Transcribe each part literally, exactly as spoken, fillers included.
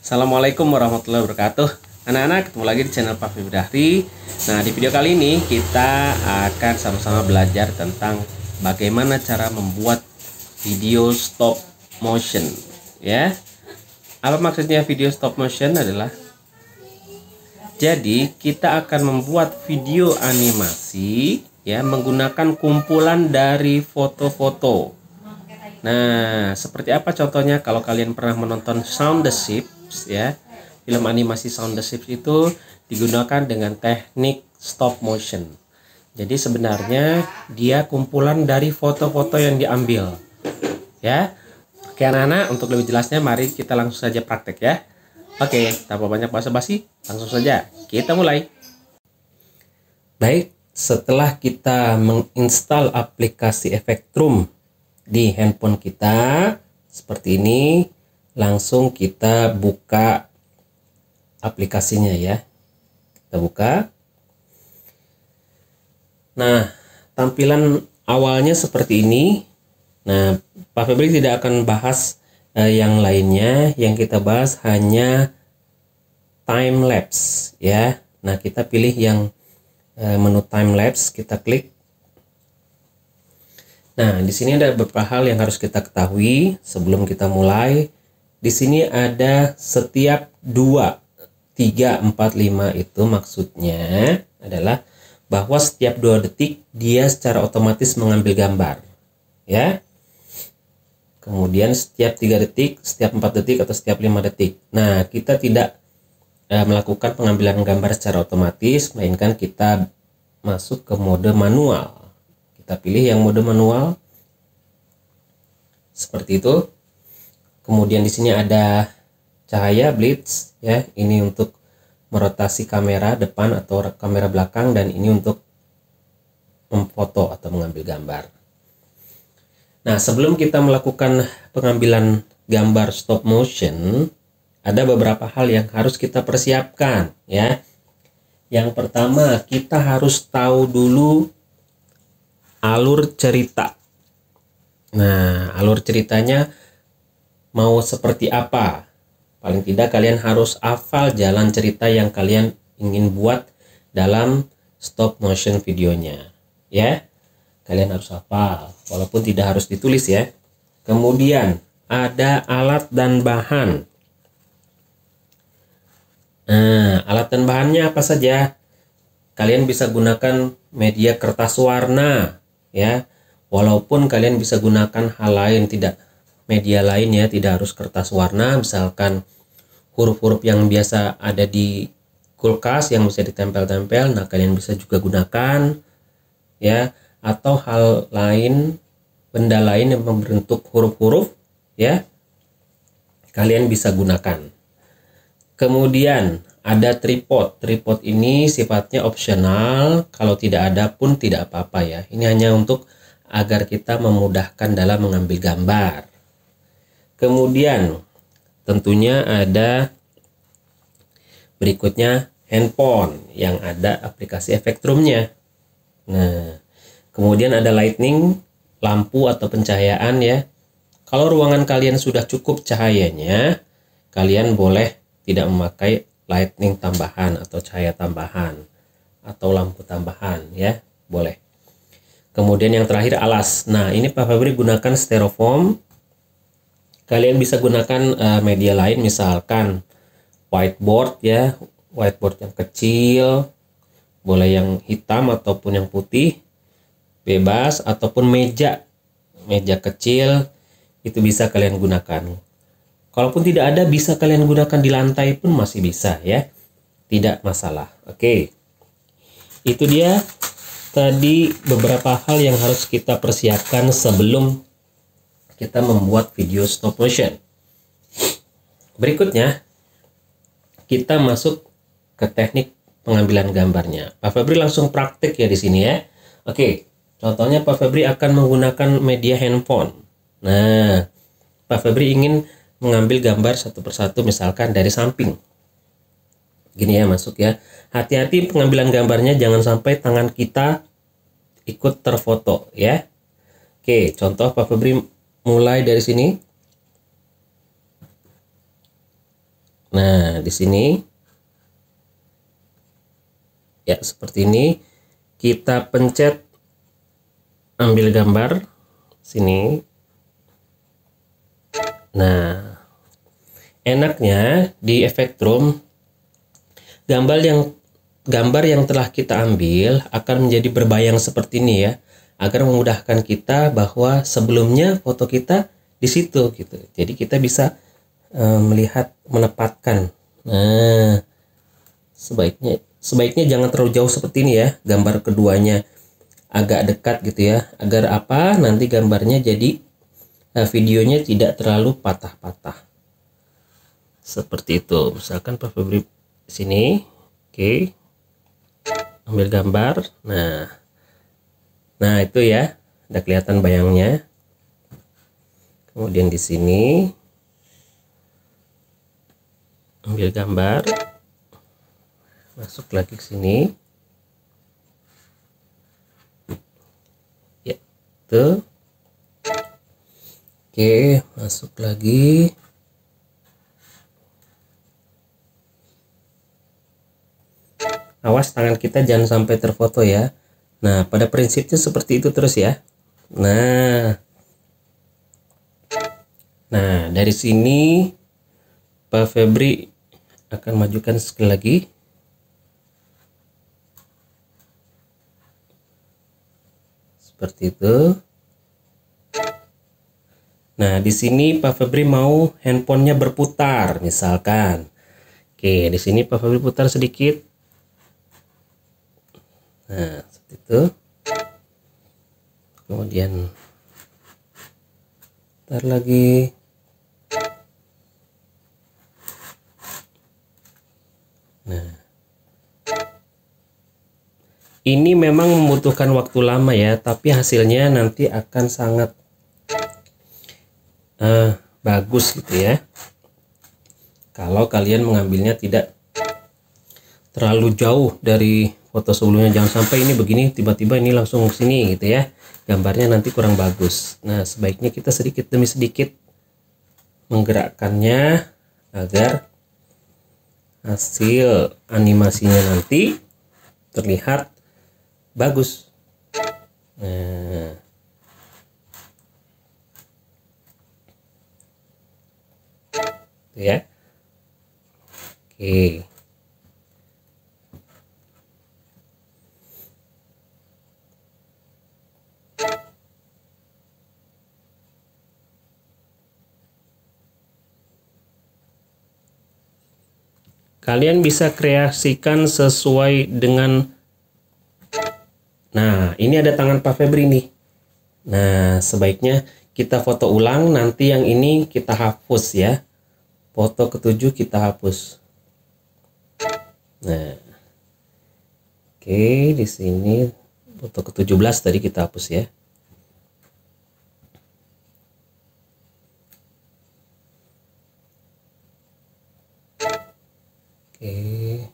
Assalamualaikum warahmatullahi wabarakatuh. Anak-anak, ketemu lagi di channel Pak Febri. Nah, di video kali ini kita akan sama-sama belajar tentang bagaimana cara membuat video stop motion, ya. Apa maksudnya video stop motion adalah jadi kita akan membuat video animasi ya menggunakan kumpulan dari foto-foto. Nah, seperti apa contohnya? Kalau kalian pernah menonton Shaun the Sheep ya, film animasi Shaun the Sheep itu digunakan dengan teknik stop motion. Jadi sebenarnya dia kumpulan dari foto-foto yang diambil. Ya. Oke anak-anak, untuk lebih jelasnya mari kita langsung saja praktek ya. Oke, tanpa banyak basa-basi, langsung saja kita mulai. Baik, setelah kita menginstal aplikasi Effectrum di handphone kita seperti ini, langsung kita buka aplikasinya ya. Kita buka. Nah, tampilan awalnya seperti ini. Nah, Pak Febri tidak akan bahas eh, yang lainnya. Yang kita bahas hanya time lapse ya. Nah, kita pilih yang eh, menu time lapse, kita klik. Nah, di sini ada beberapa hal yang harus kita ketahui sebelum kita mulai. Di sini ada setiap dua, tiga, empat, lima itu maksudnya adalah bahwa setiap dua detik dia secara otomatis mengambil gambar. Ya. Kemudian setiap tiga detik, setiap empat detik atau setiap lima detik. Nah, kita tidak eh, melakukan pengambilan gambar secara otomatis, melainkan kita masuk ke mode manual. Kita pilih yang mode manual seperti itu. Kemudian di sini ada cahaya blitz ya, ini untuk merotasi kamera depan atau kamera belakang, dan ini untuk memfoto atau mengambil gambar. Nah, sebelum kita melakukan pengambilan gambar stop motion, ada beberapa hal yang harus kita persiapkan ya. Yang pertama, kita harus tahu dulu alur cerita. Nah, alur ceritanya mau seperti apa? Paling tidak kalian harus hafal jalan cerita yang kalian ingin buat dalam stop motion videonya. Ya, kalian harus hafal, walaupun tidak harus ditulis ya. Kemudian ada alat dan bahan. Nah, alat dan bahannya apa saja? Kalian bisa gunakan media kertas warna ya, walaupun kalian bisa gunakan hal lain, tidak media lain ya, tidak harus kertas warna. Misalkan huruf-huruf yang biasa ada di kulkas yang bisa ditempel-tempel, nah kalian bisa juga gunakan ya, atau hal lain, benda lain yang membentuk huruf-huruf ya, kalian bisa gunakan. Kemudian ada tripod. Tripod ini sifatnya opsional, kalau tidak ada pun tidak apa-apa ya. Ini hanya untuk agar kita memudahkan dalam mengambil gambar. Kemudian tentunya ada berikutnya handphone yang ada aplikasi Effectrum-nya. Nah, kemudian ada lightning, lampu atau pencahayaan ya. Kalau ruangan kalian sudah cukup cahayanya, kalian boleh tidak memakai lightning tambahan atau cahaya tambahan atau lampu tambahan ya, boleh. Kemudian yang terakhir alas. Nah, ini Pak Febri gunakan styrofoam. Kalian bisa gunakan uh, media lain, misalkan whiteboard ya, whiteboard yang kecil, boleh yang hitam ataupun yang putih, bebas, ataupun meja, meja kecil, itu bisa kalian gunakan. Kalaupun tidak ada, bisa kalian gunakan di lantai pun masih bisa ya, tidak masalah. Oke, itu dia tadi beberapa hal yang harus kita persiapkan sebelum kita membuat video stop motion. Berikutnya kita masuk ke teknik pengambilan gambarnya. Pak Febri langsung praktik ya di sini ya. Oke, contohnya Pak Febri akan menggunakan media handphone. Nah, Pak Febri ingin mengambil gambar satu persatu, misalkan dari samping. Gini ya, masuk ya. Hati-hati pengambilan gambarnya, jangan sampai tangan kita ikut terfoto ya. Oke, contoh Pak Febri mulai dari sini. Nah, di sini ya seperti ini, kita pencet ambil gambar sini. Nah, enaknya di Efectrum gambar yang gambar yang telah kita ambil akan menjadi berbayang seperti ini ya, agar memudahkan kita bahwa sebelumnya foto kita di situ gitu. Jadi kita bisa e, melihat menempatkan. Nah, sebaiknya sebaiknya jangan terlalu jauh seperti ini ya, gambar keduanya agak dekat gitu ya, agar apa, nanti gambarnya jadi e, videonya tidak terlalu patah-patah seperti itu. Misalkan Pak Febri sini, oke, ambil gambar. Nah nah itu ya, udah kelihatan bayangnya. Kemudian di sini ambil gambar, masuk lagi ke sini ya, tuh. Oke, masuk lagi. Awas tangan kita jangan sampai terfoto ya. Nah, pada prinsipnya seperti itu terus ya. Nah, nah dari sini Pak Febri akan majukan sekali lagi. Seperti itu. Nah, di sini Pak Febri mau handphonenya berputar, misalkan. Oke, di sini Pak Febri putar sedikit. Nah, seperti itu. Kemudian putar lagi. Nah, ini memang membutuhkan waktu lama ya, tapi hasilnya nanti akan sangat uh, bagus gitu ya. Kalau kalian mengambilnya tidak terlalu jauh dari foto sebelumnya, jangan sampai ini begini tiba-tiba ini langsung ke sini gitu ya, gambarnya nanti kurang bagus. Nah, sebaiknya kita sedikit demi sedikit menggerakkannya agar hasil animasinya nanti terlihat bagus. Nah, itu ya. Oke. Kalian bisa kreasikan sesuai dengan. Nah, ini ada tangan Pak Febri nih. Nah, sebaiknya kita foto ulang, nanti yang ini kita hapus ya. Foto ketujuh kita hapus. Nah, oke, di sini foto ke tujuh belas tadi kita hapus ya. Oke.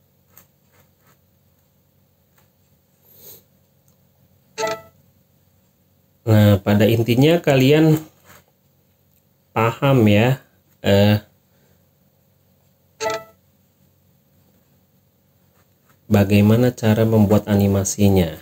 Nah, pada intinya kalian paham ya, eh, bagaimana cara membuat animasinya.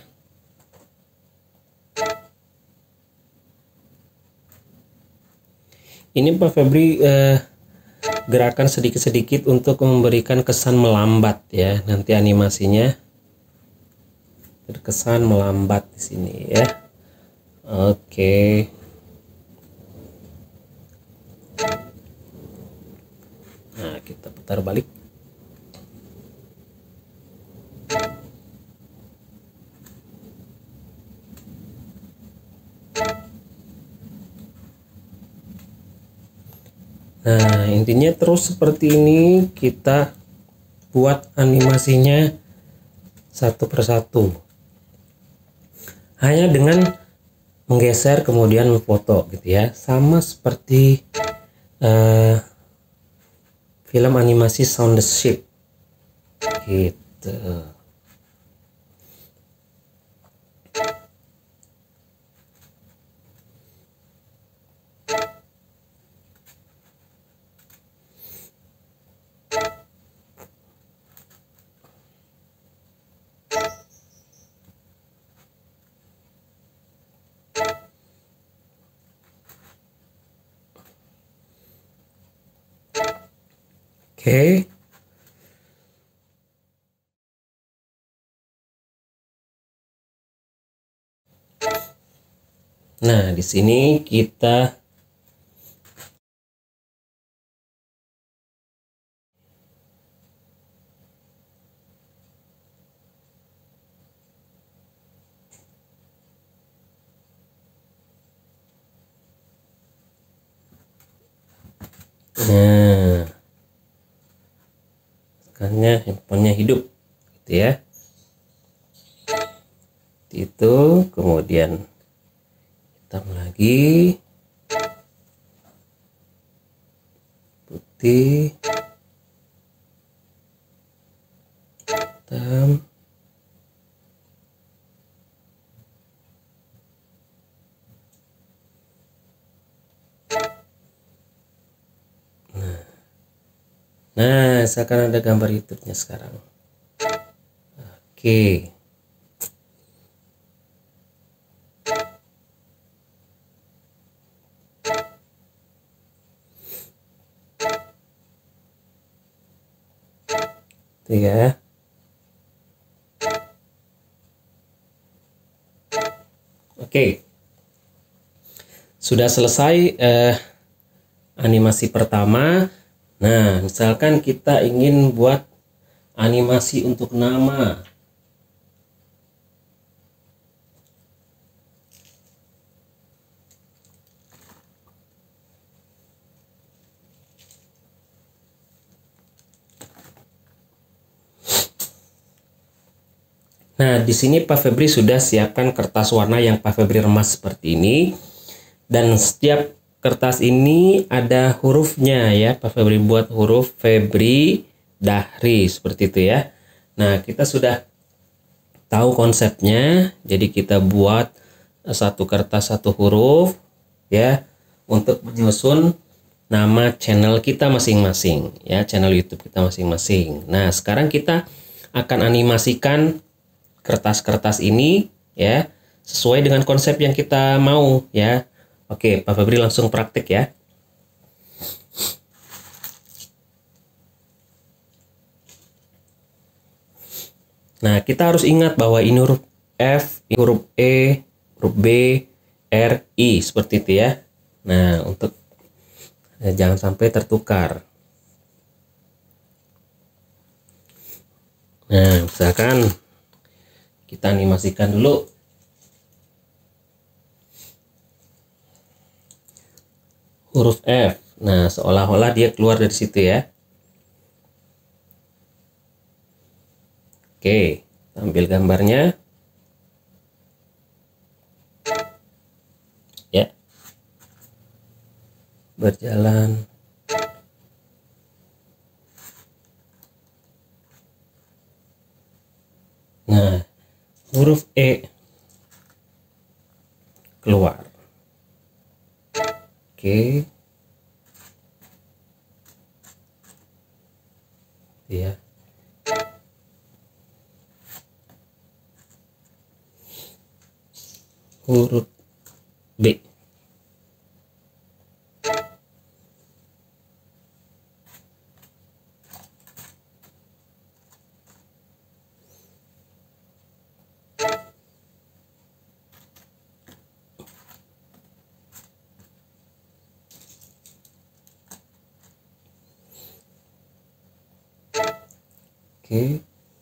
Ini Pak Febri eh, gerakan sedikit-sedikit untuk memberikan kesan melambat ya, nanti animasinya terkesan melambat di sini ya. Oke. Nah, kita putar balik. Nah, intinya terus seperti ini kita buat animasinya satu persatu. Hanya dengan menggeser kemudian memfoto gitu ya. Sama seperti uh, film animasi Sound the Ship gitu. Oke. Nah, di sini kita Nah, karena handphonenya hidup gitu ya. Itu kemudian hitam lagi, putih, hitam, nah seakan ada gambar YouTube-nya sekarang. Oke. Itu ya. Oke. Sudah selesai eh, animasi pertama. Nah, misalkan kita ingin buat animasi untuk nama. Nah, di sini Pak Febri sudah siapkan kertas warna yang Pak Febri remas seperti ini. Dan setiap kertas ini ada hurufnya ya. Pak Febri buat huruf Febri Dahri seperti itu ya. Nah, kita sudah tahu konsepnya. Jadi kita buat satu kertas satu huruf ya untuk menyusun nama channel kita masing-masing ya, channel YouTube kita masing-masing. Nah, sekarang kita akan animasikan kertas-kertas ini ya sesuai dengan konsep yang kita mau ya. Oke, Pak Febri langsung praktik ya. Nah, kita harus ingat bahwa ini huruf F, ini huruf E, huruf B, R, I seperti itu ya. Nah, untuk eh, jangan sampai tertukar. Nah, misalkan kita animasikan dulu huruf F. Nah, seolah-olah dia keluar dari situ ya. Oke, ambil gambarnya. Ya. Berjalan. Nah, huruf E keluar. Oke. Ya. Huruf B. Oke.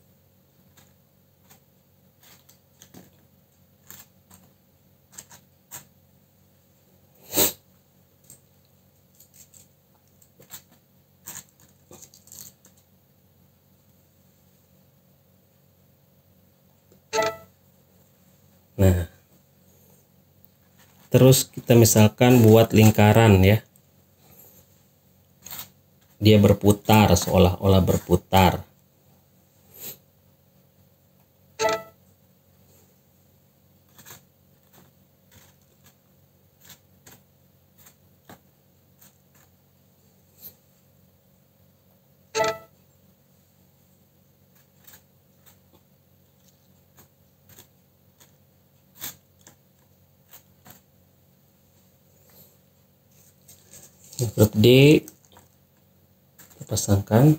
Nah, terus kita misalkan buat lingkaran ya. Dia berputar, seolah-olah berputar. Huruf D pasangkan.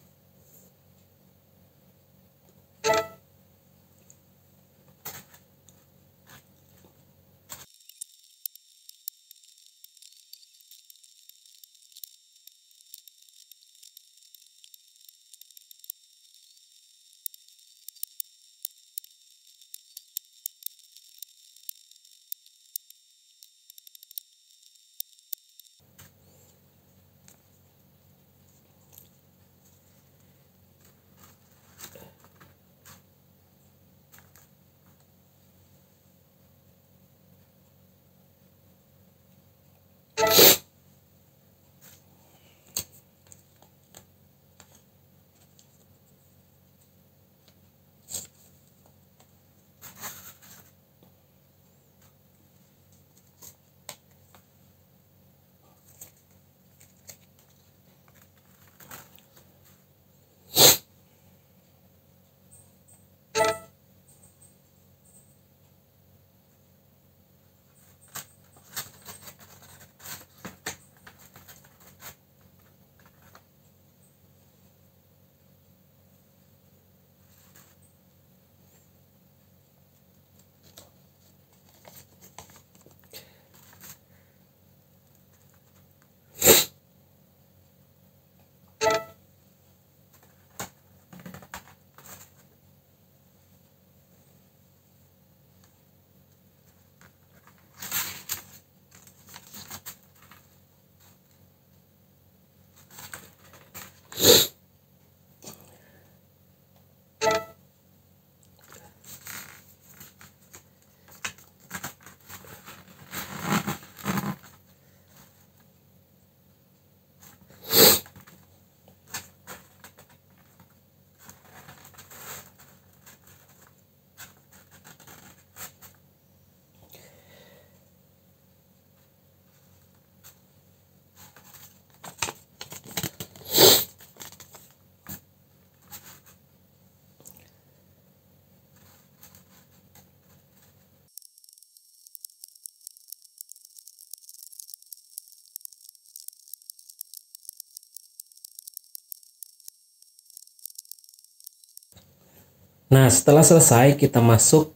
Nah, setelah selesai kita masuk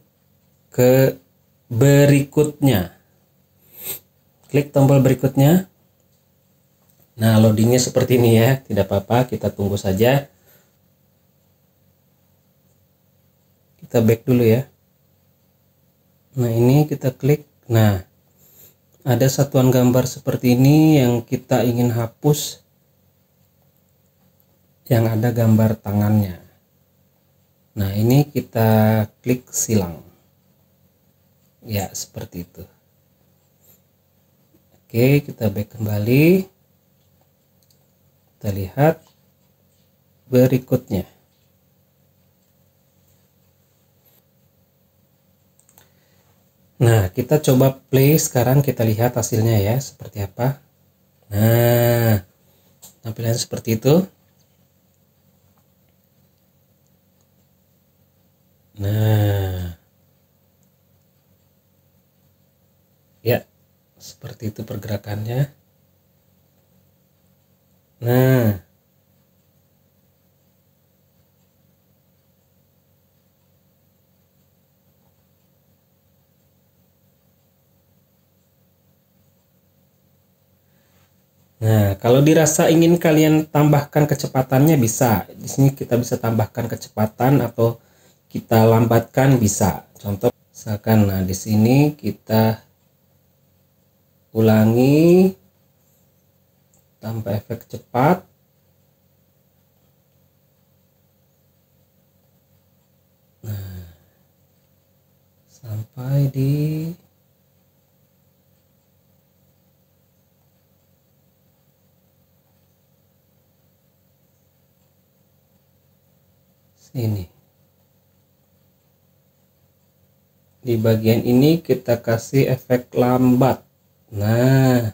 ke berikutnya. Klik tombol berikutnya. Nah, loadingnya seperti ini ya. Tidak apa-apa, kita tunggu saja. Kita back dulu ya. Nah, ini kita klik. Nah, ada satuan gambar seperti ini yang kita ingin hapus, yang ada gambar tangannya. Nah, ini kita klik silang. Ya, seperti itu. Oke, kita back kembali. Kita lihat berikutnya. Nah, kita coba play sekarang, kita lihat hasilnya ya, seperti apa. Nah, tampilan seperti itu. Nah, ya, seperti itu pergerakannya. Nah, Nah, kalau dirasa ingin kalian tambahkan kecepatannya bisa. Di sini kita bisa tambahkan kecepatan atau kita lambatkan bisa. Contoh misalkan, nah di sini kita ulangi tanpa efek cepat. Nah, sampai di sini. Di bagian ini kita kasih efek lambat. Nah,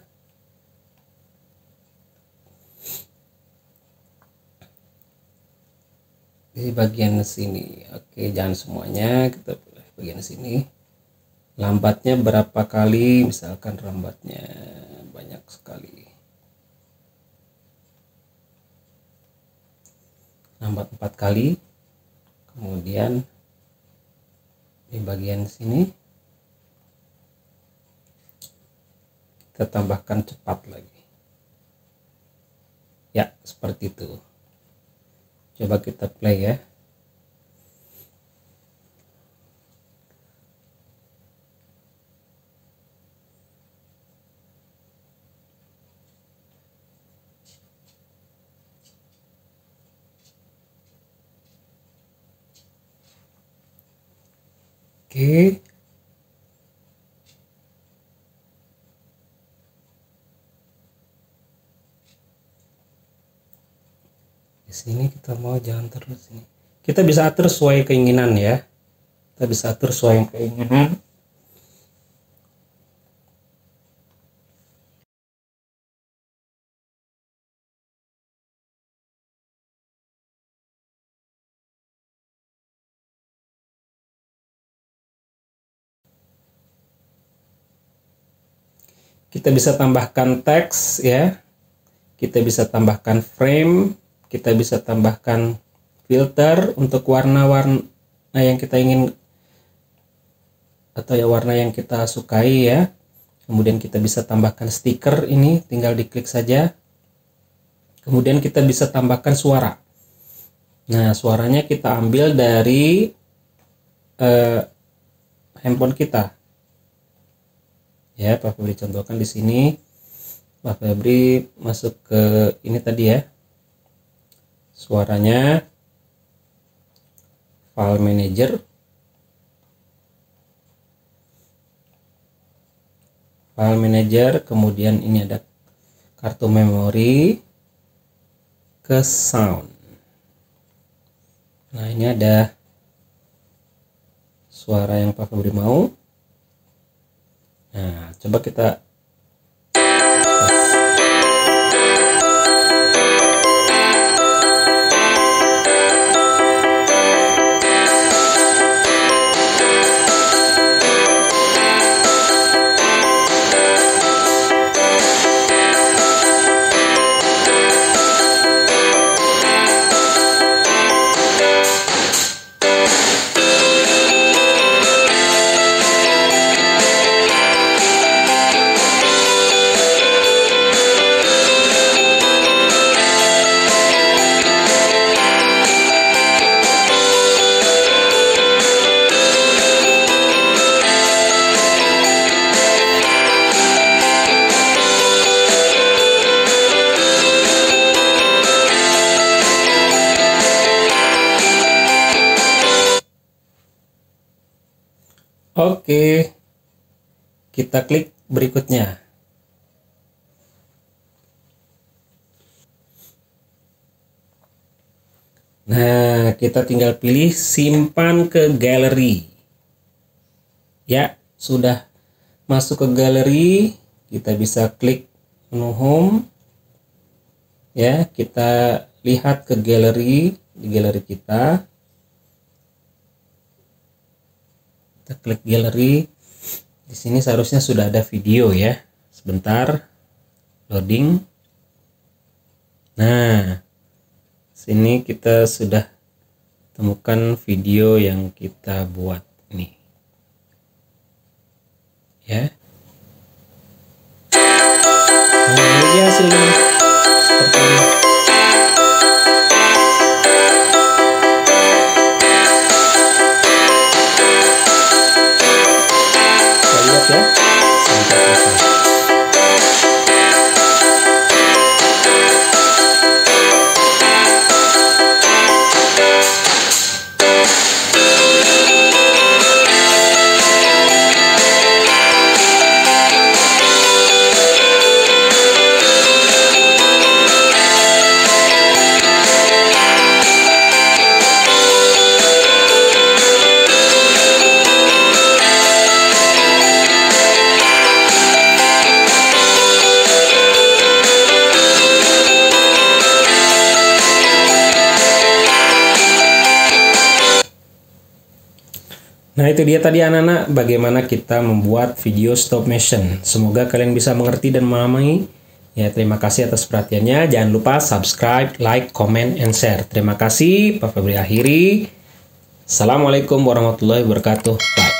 di bagian sini. Oke, jangan semuanya, kita pilih bagian sini. Lambatnya berapa kali? Misalkan lambatnya banyak sekali. Hambat empat kali, kemudian di bagian sini kita tambahkan cepat lagi ya, seperti itu. Coba kita play ya. Oke. Di sini kita mau jangan terus ini. Kita bisa atur sesuai keinginan ya. Kita bisa atur sesuai keinginan. Kita bisa tambahkan teks ya. Kita bisa tambahkan frame, kita bisa tambahkan filter untuk warna-warna yang kita ingin atau ya warna yang kita sukai ya. Kemudian kita bisa tambahkan stiker, ini tinggal diklik saja. Kemudian kita bisa tambahkan suara. Nah, suaranya kita ambil dari eh, handphone kita. Ya, Pak Febri contohkan di sini. Pak Febri masuk ke ini tadi ya. Suaranya file manager. File manager, kemudian ini ada kartu memori, ke sound. Nah, ini ada suara yang Pak Febri mau. Nah, coba kita Oke, kita klik berikutnya. Nah, kita tinggal pilih simpan ke galeri. Ya, sudah masuk ke galeri, kita bisa klik menu home. Ya, kita lihat ke galeri, di galeri kita. Kita klik galeri. Di sini seharusnya sudah ada video ya. Sebentar loading. Nah, sini kita sudah temukan video yang kita buat nih. Ya. Nah, ini hasilnya seperti ini. Ya, sampai selesai. Nah, itu dia tadi anak-anak bagaimana kita membuat video stop motion. Semoga kalian bisa mengerti dan memahami Ya, terima kasih atas perhatiannya. Jangan lupa subscribe, like, comment, and share. Terima kasih. Pak Febri akhiri. Assalamualaikum warahmatullahi wabarakatuh. Bye.